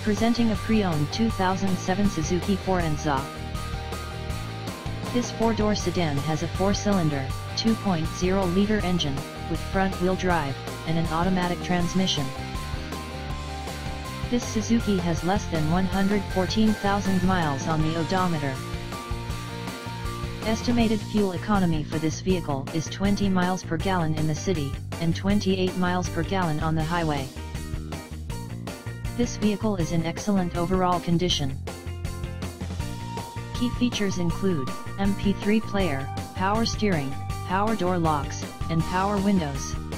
Presenting a pre-owned 2007 Suzuki Forenza. This four-door sedan has a four-cylinder, 2.0-liter engine, with front-wheel drive, and an automatic transmission. This Suzuki has less than 114,000 miles on the odometer. Estimated fuel economy for this vehicle is 20 miles per gallon in the city, and 28 miles per gallon on the highway. This vehicle is in excellent overall condition. Key features include MP3 player, power steering, power door locks, and power windows.